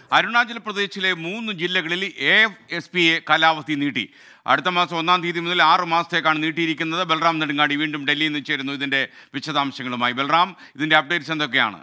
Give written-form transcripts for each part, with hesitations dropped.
അരുണാചൽ പ്രദേശിലെ 3 ജില്ലകളിൽ AFSPയെ കാലാവധി നീട്ടി. അടുത്ത മാസം 1-ാം തീയതി മുതൽ 6 മാസത്തേക്കാണ് നീട്ടിയിരിക്കുന്നത്. ബൽറാം നെടുങ്ങാടി വീണ്ടും ഡൽഹിയിൽ നിന്ന് ചേരുന്നു ഇതിൻ്റെ വിശദാംശങ്ങളുമായി. ബൽറാം, ഇതിൻ്റെ അപ്ഡേറ്റ്സ് എന്തൊക്കെയാണ്?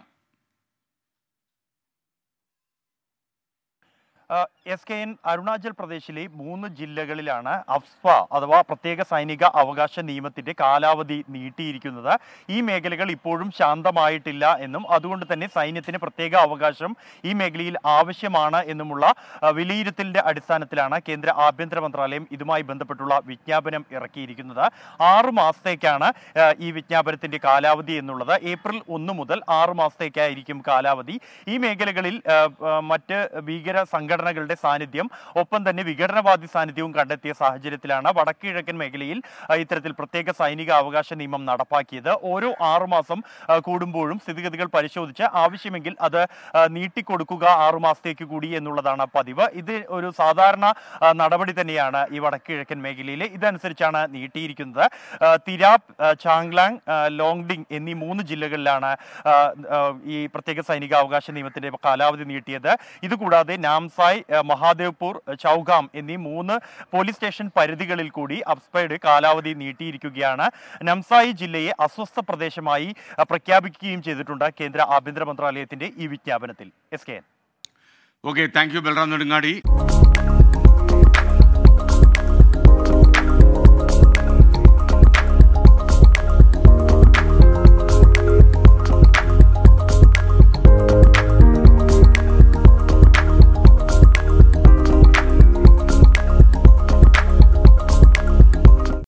SKN അരുണാചൽ പ്രദേശിലെ 3 ജില്ലകളിലാണ് അഫ്സ്പ അഥവാ പ്രത്യേക സൈനിക അവകാശ നിയമത്തിന്റെ കാലാവധി നീട്ടിയിരിക്കുന്നത്. ഈ മേഖലകൾ ഇപ്പോഴും ശാന്തമായിട്ടില്ല എന്നും അതുകൊണ്ട് തന്നെ സൈന്യത്തിന് പ്രത്യേക അവകാശം ഈ മേഖലയിൽ ആവശ്യമാണ് എന്നുമുള്ള വിലയിരുത്തലിന്റെ അടിസ്ഥാനത്തിലാണ് കേന്ദ്ര ആഭ്യന്തര മന്ത്രാലയം ഇതുമായി ബന്ധപ്പെട്ടുള്ള വിജ്ഞാപനം ഇറക്കിയിരിക്കുന്നത്. 6 മാസത്തേക്കാണ് ഈ വിജ്ഞാപനത്തിന്റെ കാലാവധി എന്നുള്ളത്. ഏപ്രിൽ 1 മുതൽ 6 മാസത്തേക്കായിരിക്കും കാലാവധി. ഈ മേഖലകളിൽ മറ്റ് ഭീകര സംഘടനകളുടെ സാന്നിധ്യം ഒപ്പം തന്നെ വിഘടനവാദി സാന്നിധ്യവും കണ്ടെത്തിയ സാഹചര്യത്തിലാണ് വടക്ക് കിഴക്കൻ മേഖലയിൽ ഇത്തരത്തിൽ പ്രത്യേക സൈനിക അവകാശ നിയമം നടപ്പാക്കിയത്. ഓരോ 6 മാസം കൂടുമ്പോഴും സ്ഥിതിഗതികൾ പരിശോധിച്ച് ആവശ്യമെങ്കിൽ അത് നീട്ടിക്കൊടുക്കുക 6 മാസത്തേക്ക് കൂടി എന്നുള്ളതാണ് പതിവ്. ഇത് ഒരു സാധാരണ നടപടി തന്നെയാണ് ഈ വടക്ക് കിഴക്കൻ മേഖലയിൽ. ഇതനുസരിച്ചാണ് നീട്ടിയിരിക്കുന്നത്. തിരാപ്, ചാങ്ലാങ്, ലോങ്ഡിങ് എന്നീ 3 ജില്ലകളിലാണ് ഈ പ്രത്യേക സൈനിക അവകാശ നിയമത്തിന്റെ കാലാവധി നീട്ടിയത്. ഇതുകൂടാതെ നാംസായ്, മഹാദേവ്പൂർ, ചൌഗാം എന്നീ 3 പോലീസ് സ്റ്റേഷൻ പരിധികളിൽ കൂടി അഫ്സ്പയുടെ കാലാവധി നീട്ടിയിരിക്കുകയാണ്. നംസായി ജില്ലയെ അസ്വസ്ഥ പ്രദേശമായി പ്രഖ്യാപിക്കുകയും ചെയ്തിട്ടുണ്ട് കേന്ദ്ര ആഭ്യന്തര മന്ത്രാലയത്തിന്റെ ഈ വിജ്ഞാപനത്തിൽ. SKN. Okay, thank you Balram Nedungadi.